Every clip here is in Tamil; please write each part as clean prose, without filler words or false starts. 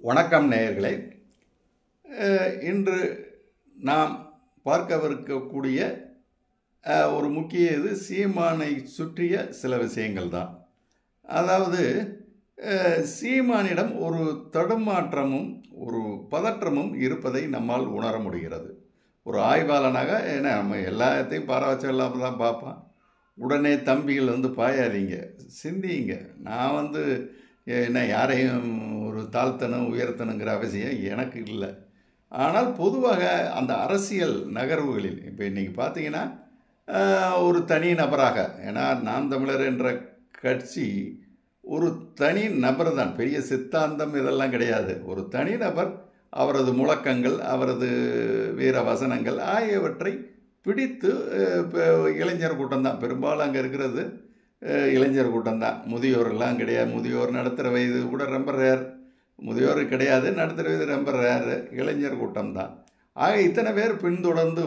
வணக்கம் நேயர்களே. இன்று நாம் பார்க்கவிருக்கக்கூடிய ஒரு முக்கிய இது சீமானை சுற்றிய சில விஷயங்கள் தான். அதாவது சீமானிடம் ஒரு தடுமாற்றமும் ஒரு பதற்றமும் இருப்பதை நம்மால் உணர முடிகிறது. ஒரு ஆய்வாளனாக ஏன்னா நம்ம எல்லாத்தையும் பாராச்செல்லாம் தான் பார்ப்போம். உடனே தம்பிகள் பாயாதீங்க, சிந்திங்க. நான் என்ன யாரையும் ஒரு தாழ்த்தணும் உயர்த்தணுங்கிற அவசியம் எனக்கு இல்லை. ஆனால் பொதுவாக அந்த அரசியல் நகர்வுகளில் இப்போ இன்றைக்கி பார்த்தீங்கன்னா ஒரு தனி நபராக, ஏன்னா நாம் தமிழர் என்ற கட்சி ஒரு தனி நபர் தான், பெரிய சித்தாந்தம் இதெல்லாம் கிடையாது. ஒரு தனி நபர் அவரது முழக்கங்கள், அவரது வீர வசனங்கள் ஆகியவற்றை பிடித்து இளைஞர் கூட்டம்தான் பெரும்பாலும் அங்கே இருக்கிறது. இளைஞர் கூட்டம்தான், முதியோரெல்லாம் கிடையாது. முதியோர் நடுத்தர வயது கூட ரொம்ப ரேர், முதியோர் கிடையாது, நடுத்தர வயது ரொம்ப ரேர், இளைஞர் கூட்டம்தான். ஆக இத்தனை பேர் பின்தொடர்ந்து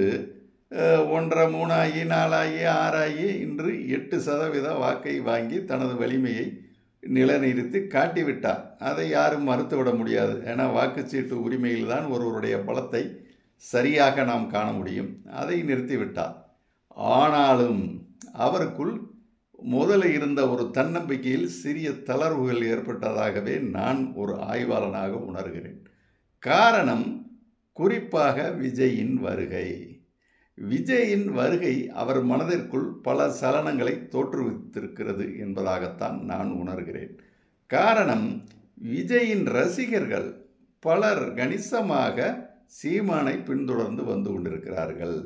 1.5 3 ஆகி 4 ஆகி 6 ஆகி இன்று 8% வாக்கை வாங்கி தனது வலிமையை நிலைநிறுத்தி காட்டிவிட்டார். அதை யாரும் மறுத்துவிட முடியாது. ஏன்னா வாக்குச்சீட்டு உரிமையில் தான் ஒருவருடைய பலத்தை சரியாக நாம் காண முடியும். அதை நிறுத்திவிட்டார். ஆனாலும் அவருக்குள் முதல்ல இருந்த ஒரு தன்னம்பிக்கையில் சிறிய தளர்வுகள் ஏற்பட்டதாகவே நான் ஒரு ஆய்வாளனாக உணர்கிறேன். காரணம் குறிப்பாக விஜயின் வருகை. விஜயின் வருகை அவர் மனதிற்குள் பல சலனங்களை தோற்றுவித்திருக்கிறது என்பதாகத்தான் நான் உணர்கிறேன். காரணம், விஜயின் ரசிகர்கள் பலர் கணிசமாக சீமானை பின்தொடர்ந்து வந்து கொண்டிருக்கிறார்கள்.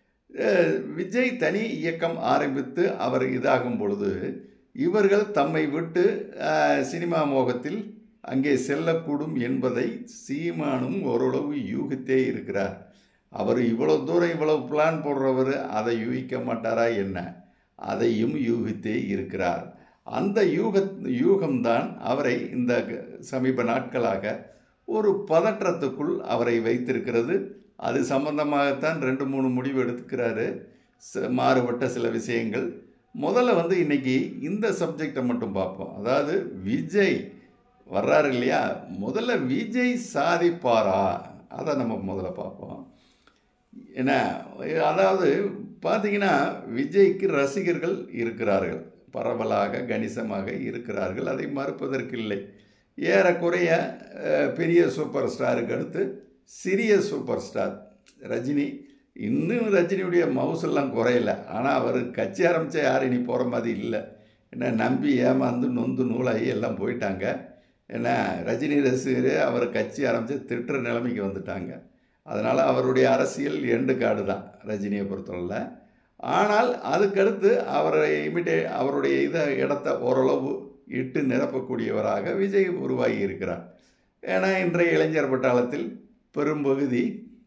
விஜய் தனி இயக்கம் ஆரம்பித்து அவர் இதாகும் பொழுது இவர்கள் தம்மை விட்டு சினிமா மோகத்தில் அங்கே செல்லக்கூடும் என்பதை சீமானும் ஓரளவு யூகித்தே இருக்கிறார். அவர் இவ்வளவு தூரம் இவ்வளவு பிளான் போடுறவர் அதை யூகிக்க மாட்டாரா என்ன? அதையும் யூகித்தே இருக்கிறார். அந்த யூகம்தான் அவரை இந்த சமீப நாட்களாக ஒரு பதற்றத்துக்குள் அவரை வைத்திருக்கிறது. அது சம்பந்தமாகத்தான் 2-3 முடிவு எடுத்துக்கிறாரு, மாறுபட்ட சில விஷயங்கள். முதல்ல இன்னைக்கு இந்த சப்ஜெக்டை மட்டும் பார்ப்போம். அதாவது விஜய் வர்றாரு இல்லையா, முதல்ல விஜய் சாதிப்பாரா, அதை நம்ம முதல்ல பார்ப்போம். ஏன்னா அதாவது பார்த்தீங்கன்னா விஜய்க்கு ரசிகர்கள் இருக்கிறார்கள், பரவலாக கணிசமாக இருக்கிறார்கள், அதை மறுப்பதற்கில்லை. ஏறக்குறைய பெரிய சூப்பர் ஸ்டாருக்கு அடுத்து சிறிய சூப்பர் ஸ்டார் ரஜினி. இன்னும் ரஜினியுடைய மவுசெல்லாம் குறையலை. ஆனால் அவர் கட்சி ஆரம்பித்தா யாரும் இனி போகிற மாதிரி இல்லை. ஏன்னா நம்பி ஏமாந்து நொந்து நூலாகி எல்லாம் போயிட்டாங்க. ஏன்னா ரஜினி ரசிகரே அவர் கட்சி ஆரம்பித்து திட்டுற நிலைமைக்கு வந்துட்டாங்க. அதனால் அவருடைய அரசியல் எண்டு காடு தான் ரஜினியை பொறுத்தவரை. ஆனால் அதுக்கடுத்து அவரை அவருடைய இடத்த ஓரளவு இட்டு நிரப்பக்கூடியவராக விஜய் உருவாகி இருக்கிறார். ஏன்னா இன்றைய இளைஞர் பட்டாளத்தில் பெரும்பகுதி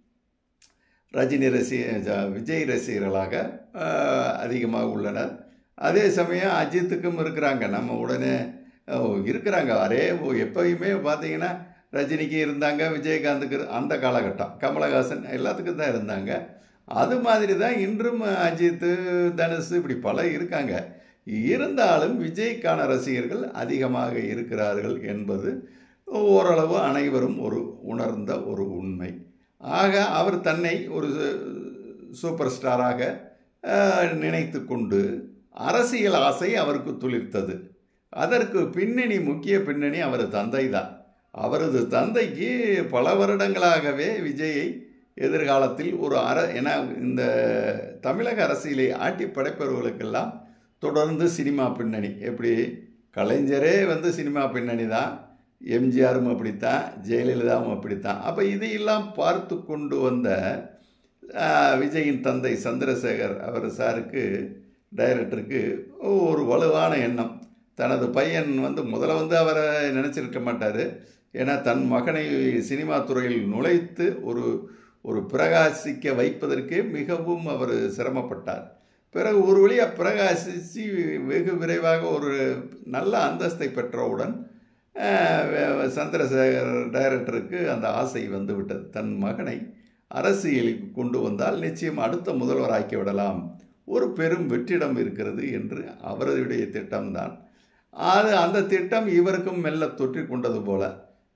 விஜய் ரசிகர்களாக அதிகமாக உள்ளனர். அதே சமயம் அஜித்துக்கும் இருக்கிறாங்க, நம்ம உடனே இருக்கிறாங்க. எப்பயுமே பார்த்தீங்கன்னா ரஜினிக்கு இருந்தாங்க, விஜயகாந்துக்கு அந்த காலகட்டம், கமலஹாசன் எல்லாத்துக்கும் தான் இருந்தாங்க. அது மாதிரி தான் இன்றும் அஜித்து, தனுஷ் இப்படி பல இருக்காங்க. இருந்தாலும் விஜய்க்கான ரசிகர்கள் அதிகமாக இருக்கிறார்கள் என்பது ஓரளவு அனைவரும் உணர்ந்த ஒரு உண்மை. ஆக அவர் தன்னை ஒரு சூப்பர் ஸ்டாராக நினைத்து கொண்டு அரசியல் ஆசை அவருக்கு துளிர்த்தது. அதற்கு முக்கிய பின்னணி அவர் தந்தை தான். அவரது தந்தைக்கு பல வருடங்களாகவே விஜயை எதிர்காலத்தில் ஏன்னா இந்த தமிழக அரசியலை ஆட்டி படைப்பவர்களுக்கெல்லாம் தொடர்ந்து சினிமா பின்னணி, எப்படி கலைஞரே சினிமா பின்னணி தான், எம்ஜிஆரும் அப்படித்தான், ஜெயலலிதாவும் அப்படித்தான். அப்போ இதையெல்லாம் பார்த்து கொண்டு வந்த விஜயின் தந்தை சந்திரசேகர் அவர் சாருக்கு, டைரக்டருக்கு ஒரு வலுவான எண்ணம். தனது பையன் முதல்ல அவரை நினச்சிருக்க மாட்டார். ஏன்னா தன் மகனை சினிமா துறையில் நுழைத்து ஒரு பிரகாசிக்க வைப்பதற்கே மிகவும் அவர் சிரமப்பட்டார். பிறகு ஒரு வழியாக பிரகாசித்து வெகு விரைவாக ஒரு நல்ல அந்தஸ்தை பெற்றவுடன் சந்திரசேகர் டைரக்டருக்கு அந்த ஆசை விட்டது. தன் மகனை அரசியலுக்கு கொண்டு வந்தால் நிச்சயம் அடுத்த முதல்வர் ஆக்கிவிடலாம், ஒரு பெரும் வெற்றிடம் இருக்கிறது என்று அவருடைய திட்டம்தான். அந்த திட்டம் இவருக்கும் மெல்ல தொற்றிக் கொண்டது போல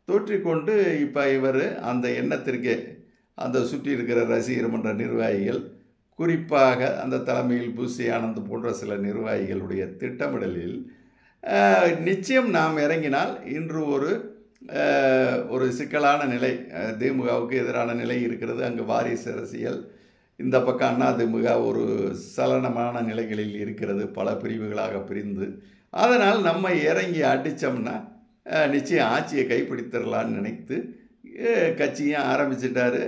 தொற்றிக்கொண்டு இப்போ இவர் அந்த எண்ணத்திற்கே அந்த சுற்றி இருக்கிற ரசிகர் மன்ற நிர்வாகிகள், குறிப்பாக அந்த தலைமையில் புஷி ஆனந்த் போன்ற சில நிர்வாகிகளுடைய திட்டமிடலில் நிச்சயம் நாம் இறங்கினால் இன்று ஒரு சிக்கலான நிலை, திமுகவுக்கு எதிரான நிலை இருக்கிறது. அங்கு வாரிசு அரசியல், இந்த பக்கம் அதிமுக ஒரு சலனமான நிலைகளில் இருக்கிறது, பல பிரிவுகளாக பிரிந்து. அதனால் நம்ம இறங்கி அடித்தோம்னா நிச்சயம் ஆட்சியை கைப்பிடித்திடலான்னு நினைத்து கட்சியும் ஆரம்பிச்சிட்டாரு.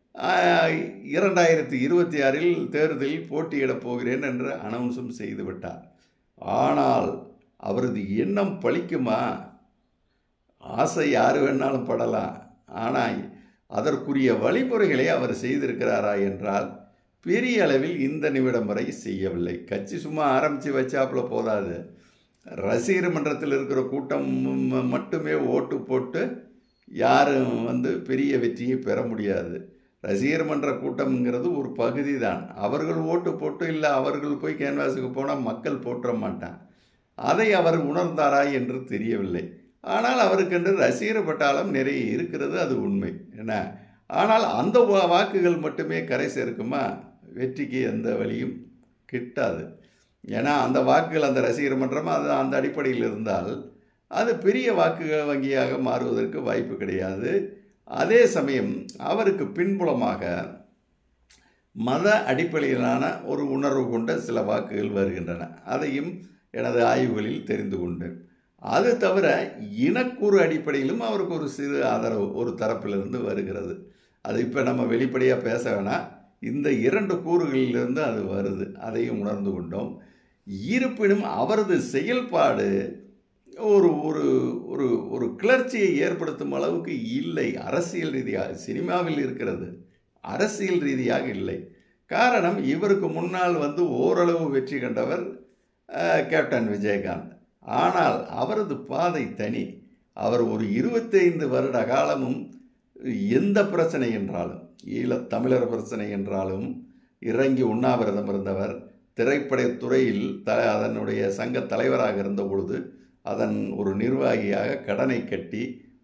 2026 தேர்தலில் போட்டியிடப் போகிறேன் என்று அனௌன்ஸும் செய்து விட்டார். ஆனால் அவரது எண்ணம் பலிக்குமா? ஆசை யார் வேணாலும் படலாம், ஆனால் அதற்குரிய வழிமுறைகளை அவர் செய்திருக்கிறாரா என்றால் பெரிய அளவில் இந்த நிமிடம் வரை செய்யவில்லை. கட்சி சும்மா ஆரம்பித்து வச்சாப்புல போதாது, ரசிகர் மன்றத்தில் இருக்கிற கூட்டம் மட்டுமே ஓட்டு போட்டு யாரும் பெரிய வெற்றியை பெற முடியாது. ரசிகர் மன்ற கூட்டம்ங்கிறது ஒரு பகுதி தான். அவர்கள் ஓட்டு போட்டு இல்லை அவர்கள் போய் கேன்வாஸுக்கு போனால் மக்கள் போற்ற மாட்டான். அதை அவர் உணர்ந்தாரா என்று தெரியவில்லை. ஆனால் அவருக்கென்று ரசிகர் பட்டாளம் நிறைய இருக்கிறது, அது உண்மை என்ன. ஆனால் அந்த வாக்குகள் மட்டுமே கரை சேர்க்குமா? வெற்றிக்கு எந்த வழியும் கிட்டாது. ஏன்னா அந்த வாக்குகள், அந்த ரசிகர் மன்றம் அது அந்த அடிப்படையில் இருந்தால் அது பெரிய வாக்குகள் வங்கியாக மாறுவதற்கு வாய்ப்பு கிடையாது. அதே சமயம் அவருக்கு பின்புலமாக மத அடிப்படையிலான ஒரு உணர்வு கொண்ட சில வாக்குகள் வருகின்றன. அதையும் எனது ஆய்வுகளில் தெரிந்து கொண்டேன். அது தவிர இனக்கூறு அடிப்படையிலும் அவருக்கு ஒரு சிறு ஆதரவு ஒரு தரப்பிலிருந்து வருகிறது. அது இப்போ நம்ம வெளிப்படையாக பேச வேணாம், இந்த 2 கூறுகளிலிருந்து அது வருது, அதையும் உணர்ந்து கொண்டோம். இருப்பினும் அவரது செயல்பாடு ஒரு ஒரு ஒரு ஒரு கிளர்ச்சியை ஏற்படுத்தும் அளவுக்கு இல்லை. அரசியல் ரீதியாக சினிமாவில் இருக்கிறது, அரசியல் ரீதியாக இல்லை. காரணம், இவருக்கு முன்னால் ஓரளவு வெற்றி கண்டவர் கேப்டன் விஜயகாந்த். ஆனால் அவரது பாதை தனி. அவர் ஒரு 25 வருட காலமும் எந்த பிரச்சனை என்றாலும், ஈழத்தமிழர் பிரச்சனை என்றாலும் இறங்கி உண்ணாவிரதம் இருந்தவர். திரைப்படத்துறையில் அதனுடைய சங்க தலைவராக இருந்த பொழுது அதன் ஒரு நிர்வாகியாக கடனை கட்டி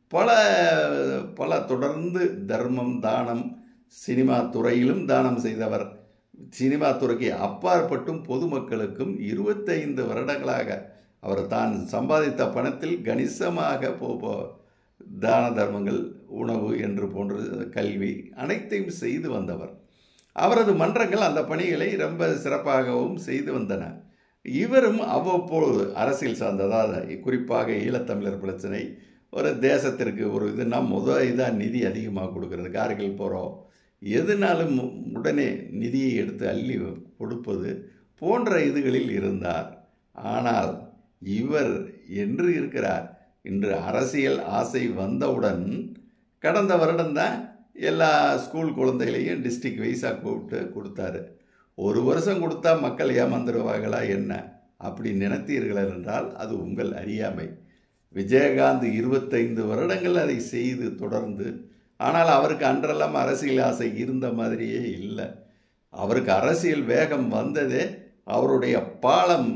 பல தொடர்ந்து தர்மம் தானம், சினிமா துறையிலும் தானம் செய்தவர். சினிமா துறைக்கு அப்பாற்பட்டும் பொதுமக்களுக்கும் 25 வருடங்களாக அவர் தான் சம்பாதித்த பணத்தில் கணிசமாக தான தர்மங்கள், உணவு என்று போன்ற கல்வி அனைத்தையும் செய்து வந்தவர். அவரது மன்றங்கள் அந்த பணிகளை ரொம்ப சிறப்பாகவும் செய்து வந்தன. இவரும் அவ்வப்பொழுது அரசியல் சார்ந்ததாக, குறிப்பாக ஈழத்தமிழர் பிரச்சனை, ஒரு தேசத்திற்கு ஒரு இதுனா இதாக நிதி அதிகமாக கொடுக்கறது, கார்கில் போகிறோம், எதுனாலும் உடனே நிதியை எடுத்து அள்ளி கொடுப்பது போன்ற இதுகளில் இருந்தார். ஆனால் இவர் என்று இருக்கிறார். இன்று அரசியல் ஆசை வந்தவுடன் கடந்த வருடம்தான் எல்லா ஸ்கூல் குழந்தைகளையும் டிஸ்ட்ரிக்ட் வைஸாக கூப்பிட்டு கொடுத்தாரு. ஒரு வருஷம் கொடுத்தா மக்கள் ஏமாந்துருவாங்களா என்ன? அப்படி நினைத்தீர்கள் என்றால் அது உங்கள் அறியாமை. விஜயகாந்த் 25 வருடங்கள் அதை செய்து தொடர்ந்து, ஆனால் அவருக்கு அன்றெல்லாம் அரசியல் ஆசை இருந்த மாதிரியே இல்லை. அவருக்கு அரசியல் வேகம் வந்ததே அவருடைய பாலம்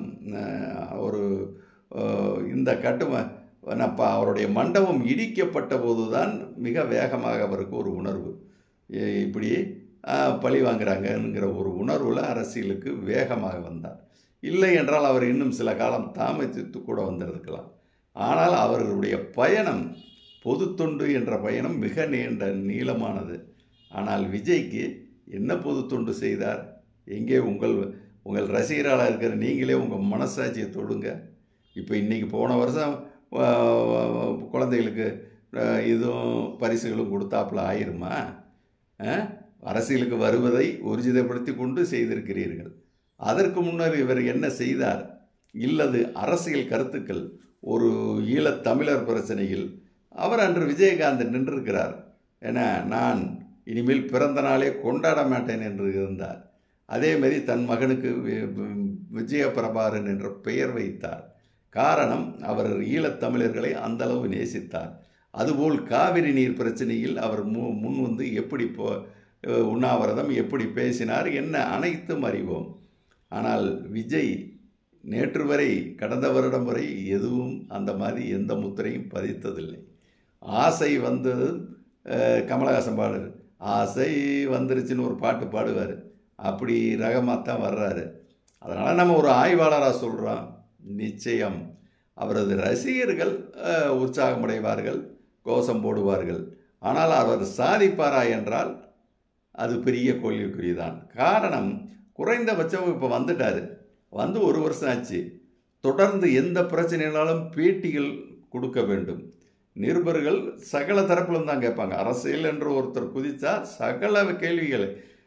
இந்த அவருடைய மண்டபம் இடிக்கப்பட்ட போதுதான் மிக வேகமாக அவருக்கு ஒரு உணர்வு, இப்படி பழி வாங்குறாங்கங்கிற ஒரு உணர்வில் அரசியலுக்கு வேகமாக வந்தார். இல்லை என்றால் அவர் இன்னும் சில காலம் தாமதித்து கூட வந்திருக்கலாம். ஆனால் அவர்களுடைய பயணம், பொது தொண்டு என்ற பயணம் மிக நீளமானது. ஆனால் விஜய்க்கு என்ன பொது தொண்டு செய்தார்? எங்கே உங்கள் ரசிகராக இருக்கிற நீங்களே உங்கள் மனசாட்சியை தொடுங்க. இப்போ இன்றைக்கி போன வருஷம் குழந்தைகளுக்கு இதுவும் பரிசுகளும் கொடுத்தாப்புல ஆயிருமா? அரசியலுக்கு வருவதை ஊர்ஜிதப்படுத்தி கொண்டு செய்திருக்கிறீர்கள். அதற்கு முன்னர் இவர் என்ன செய்தார்? இல்லது அரசியல் கருத்துக்கள், ஒரு ஈழத்தமிழர் பிரச்சனையில் அவர் அன்று விஜயகாந்த் நின்றிருக்கிறார். ஏன்னா, நான் இனிமேல் பிறந்த நாளே கொண்டாட மாட்டேன் என்று இருந்தார். அதேமாரி தன் மகனுக்கு விஜயபிரபாரன் என்ற பெயர் வைத்தார். காரணம், அவர் ஈழத்தமிழர்களை அந்தளவு நேசித்தார். அதுபோல் காவிரி நீர் பிரச்சனையில் அவர் முன் எப்படி உண்ணாவிரதம், எப்படி பேசினார், என்ன அனைத்தும் அறிவோம். ஆனால் விஜய் நேற்று வரை, கடந்த வருடம் வரை எதுவும் அந்த மாதிரி எந்த முத்திரையும் பதித்ததில்லை. ஆசை வந்தது கமலஹாசன் பாடுறார். ஆசை வந்துருச்சுன்னு ஒரு பாட்டு பாடுவார். அப்படி ரகமாக தான் வர்றாரு. அதனால் நம்ம ஒரு ஆய்வாளராக சொல்கிறோம், நிச்சயம் அவரது ரசிகர்கள் உற்சாகமடைவார்கள், கோஷம் போடுவார்கள். ஆனால் அவர் சாதிப்பாரா என்றால் அது பெரிய கேள்விக்குறிதான். காரணம், குறைந்தபட்சம் இப்போ வந்துட்டார், வந்து 1 வருஷம் ஆச்சு. தொடர்ந்து எந்த பிரச்சனைனாலும் பேட்டிகள் கொடுக்க வேண்டும். நிருபர்கள் சகல தரப்பிலும் தான் கேட்பாங்க. அரசியல் என்று ஒருத்தர் குதித்தா சகல கேள்விகள்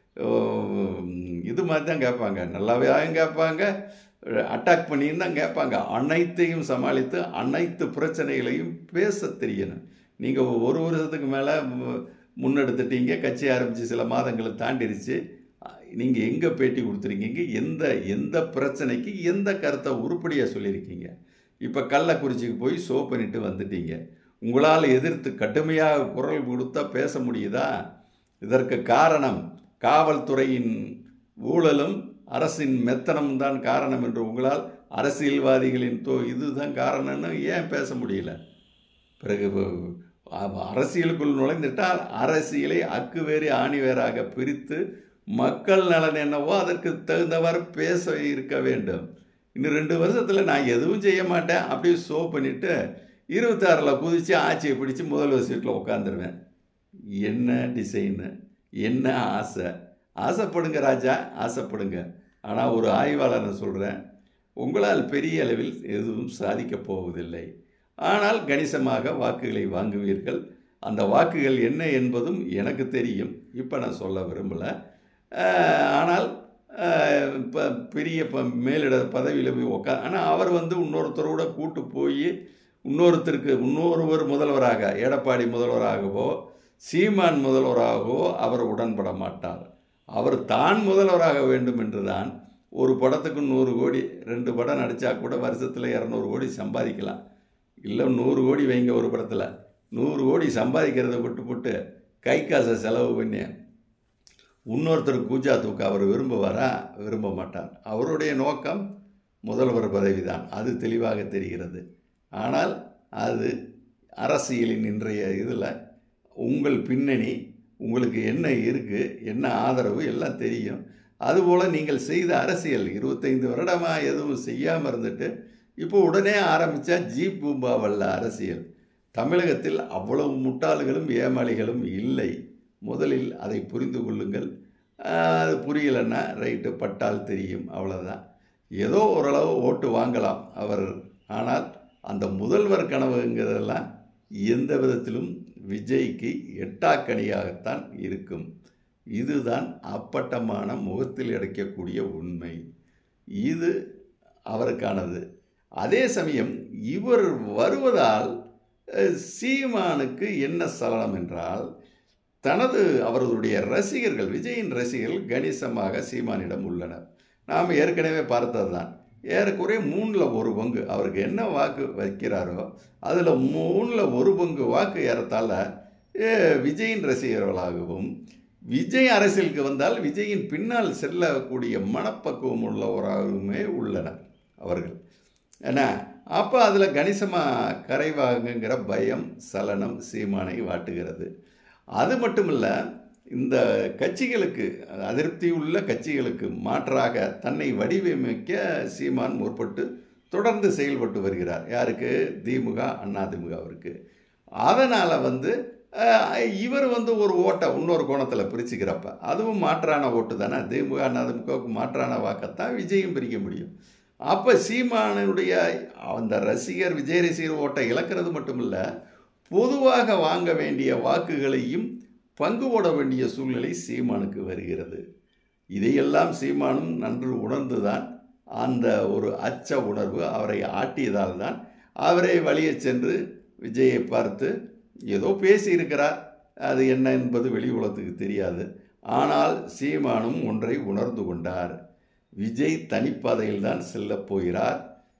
இது மாதிரி தான் கேட்பாங்க. நல்லாவையும் கேட்பாங்க, அட்டாக் பண்ணியும் தான் கேட்பாங்க. அனைத்தையும் சமாளித்து அனைத்து பிரச்சனைகளையும் பேச தெரியணும். நீங்கள் 1 வருஷத்துக்கு மேலே முன்னெடுத்துட்டீங்க, கட்சி ஆரம்பித்து சில மாதங்களை தாண்டிடுச்சு. நீங்கள் எங்கே பேட்டி கொடுத்துருக்கீங்க? எந்த பிரச்சனைக்கு எந்த கருத்தை உருப்படியாக சொல்லியிருக்கீங்க? இப்போ கள்ளக்குறிச்சிக்கு போய் ஷோ பண்ணிட்டு வந்துட்டீங்க. உங்களால் எதிர்த்து கடுமையாக குரல் கொடுத்தா பேச முடியுதா? இதற்கு காரணம் காவல்துறையின் ஊழலும் அரசின் மெத்தனமும் தான் காரணம் என்று உங்களால் அரசியல்வாதிகளின் இதுதான் காரணம்னு ஏன் பேச முடியல? பிறகு அரசியலுக்குள் நுழைந்துட்டால் அரசியலை அக்கு வேறு ஆணி வேறாக பிரித்து மக்கள் நலன் என்னவோ அதற்கு தகுந்தவாறு பேச இருக்க வேண்டும். இன்னும் 2 வருஷத்தில் நான் எதுவும் செய்ய மாட்டேன் அப்படியே ஷோ பண்ணிவிட்டு 26ல் குதித்து ஆட்சியை பிடிச்சி முதல்வர் சீட்டில் உட்காந்துருவேன். என்ன டிசைனு, என்ன ஆசை? ஆசைப்படுங்க ராஜா, ஆசைப்படுங்க. ஆனால் ஒரு ஆய்வாளர் சொல்கிறேன், உங்களால் பெரிய அளவில் எதுவும் சாதிக்கப் போவதில்லை. ஆனால் கணிசமாக வாக்குகளை வாங்குவீர்கள். அந்த வாக்குகள் என்ன என்பதும் எனக்கு தெரியும். இப்போ நான் சொல்ல விரும்பலை. ஆனால் இப்போ பெரிய மேலிட பதவியில் போய் ஆனால் அவர் இன்னொருத்தரோட கூட்டு போய் இன்னொருவர் முதல்வராக, எடப்பாடி முதல்வராகவோ சீமான் முதல்வராகவோ அவர் உடன்பட மாட்டார். அவர் தான் முதல்வராக வேண்டும் என்று தான். ஒரு படத்துக்கு 100 கோடி, 2 படம் நடித்தா கூட வருஷத்தில் 200 கோடி சம்பாதிக்கலாம். இல்லை 100 கோடி வைங்க ஒரு படத்தில். 100 கோடி சம்பாதிக்கிறத விட்டு கை காசை செலவு பண்ணி இன்னொருத்தருக்கு கூச்சா தூக்க அவர் விரும்புவாரா? விரும்ப மாட்டார். அவருடைய நோக்கம் முதல்வர் பதவி தான், அது தெளிவாக தெரிகிறது. ஆனால் அது அரசியலின் இன்றைய இதில் உங்கள் பின்னணி, உங்களுக்கு என்ன இருக்குது, என்ன ஆதரவு எல்லாம் தெரியும். அதுபோல் நீங்கள் செய்த அரசியல் 25 வருடமாக எதுவும் செய்யாமல் இருந்துட்டு இப்போ உடனே ஆரம்பித்தா ஜீப் பூம்பாவல்ல அரசியல். தமிழகத்தில் அவ்வளவு முட்டாள்களும் ஏமாளிகளும் இல்லை. முதலில் அதை புரிந்து கொள்ளுங்கள். அது புரியலைன்னா ரைட்டு, பட்டால் தெரியும், அவ்வளோதான். ஏதோ ஓரளவு ஓட்டு வாங்கலாம் அவர். ஆனால் அந்த முதல்வர் கனவுங்கிறதெல்லாம் எந்த விதத்திலும் விஜய்க்கு எட்டாக்கணியாகத்தான் இருக்கும். இதுதான் அப்பட்டமான முகத்தில் அடைக்கக்கூடிய உண்மை. இது அவருக்கானது. அதே சமயம் இவர் வருவதால் சீமானுக்கு என்ன சலனம் என்றால், அவர்களுடைய ரசிகர்கள், விஜயின் ரசிகர்கள் கணிசமாக சீமானிடம் உள்ளனர். நாம் ஏற்கனவே பார்த்தது தான். ஏறக்குறைய 1/3 பங்கு அவருக்கு என்ன வாக்கு வைக்கிறாரோ அதில் 1/3 பங்கு வாக்கு ஏறத்தாழ விஜயின் ரசிகர்களாகவும், விஜய் அரசியலுக்கு வந்தால் விஜயின் பின்னால் செல்லக்கூடிய மனப்பக்குவம் உள்ளவராகவுமே உள்ளனர் அவர்கள். ஏன்னா அப்போ அதில் கணிசமாக கரைவாகுங்கிற பயம், சலனம் சீமானை வாட்டுகிறது. அது மட்டும் இல்லை, இந்த கட்சிகளுக்கு, அதிருப்தி உள்ள கட்சிகளுக்கு மாற்றாக தன்னை வடிவமைக்க சீமான் முற்பட்டு தொடர்ந்து செயல்பட்டு வருகிறார். யாருக்கு? திமுக, அதிமுகவிற்கு. அதனால் இவர் ஒரு ஓட்டை இன்னொரு கோணத்தில் பிரிச்சுக்கிறப்ப அதுவும் மாற்றான ஓட்டு தானே. திமுக, அதிமுகவுக்கு மாற்றான வாக்கைத்தான் விஜயும் பிரிக்க முடியும். அப்போ சீமானுடைய அந்த விஜய் ரசிகர் ஓட்டை இழக்கிறது மட்டும் இல்லை, பொதுவாக வாங்க வேண்டிய வாக்குகளையும் பங்கு போட வேண்டிய சூழ்நிலை சீமானுக்கு வருகிறது. இதையெல்லாம் சீமானும் நன்று உணர்ந்துதான் அந்த ஒரு அச்ச உணர்வு அவரை ஆட்டியதால் தான் அவரை வழியே சென்று விஜயை பார்த்து ஏதோ பேசியிருக்கிறார். அது என்ன என்பது வெளி உலகத்துக்கு தெரியாது. ஆனால் சீமானும் ஒன்றை உணர்ந்து கொண்டார். விஜய் தனிப்பாதையில் தான் செல்லப் போகிறார்.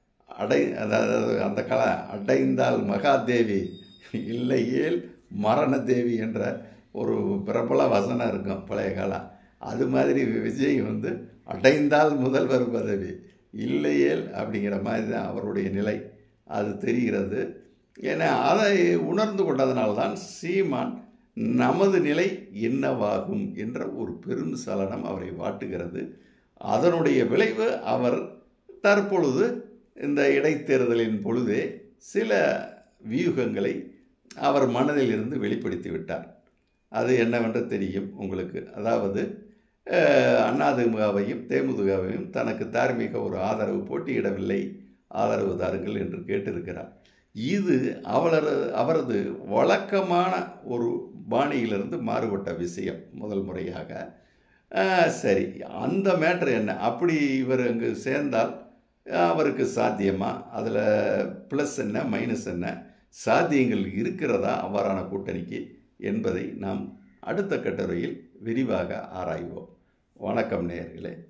அந்த அடைந்தால் மகாதேவி, இல்லையேல் மரணதேவி என்ற ஒரு பிரபல வசனம் இருக்கும் பழைய காலம். அது மாதிரி விஜய் அடைந்தால் முதல்வர் பதவி, இல்லையேல் அப்படிங்கிற மாதிரி தான் அவருடைய நிலை. அது தெரிகிறது. ஏன்னா அதை உணர்ந்து கொண்டதனால்தான் சீமான் நமது நிலை என்னவாகும் என்ற ஒரு பெரும் சலனம் அவரை வாட்டுகிறது. அதனுடைய விளைவு அவர் தற்பொழுது இந்த இடைத்தேர்தலின் பொழுதே சில வியூகங்களை அவர் மனதில் இருந்து வெளிப்படுத்தி விட்டார். அது என்னவென்று தெரியும் உங்களுக்கு. அதாவது அதிமுகவையும் தேமுதிகவையும் தனக்கு தார்மீக ஒரு ஆதரவு போட்டியிடவில்லை, ஆதரவு தாருங்கள் என்று கேட்டிருக்கிறார். இது அவரது வழக்கமான ஒரு பாணியிலிருந்து மாறுபட்ட விஷயம் முதல் முறையாக. சரி, அந்த மேட்ரு என்ன? அப்படி இவர் அங்கு சேர்ந்தால் அவருக்கு சாத்தியமா? அதில் ப்ளஸ் என்ன மைனஸ் என்ன, சாத்தியங்கள் இருக்கிறதா அவ்வாறான கூட்டணிக்கு என்பதை நாம் அடுத்த கட்டுரையில் விரிவாக ஆராய்வோம். வணக்கம் நேயர்களே.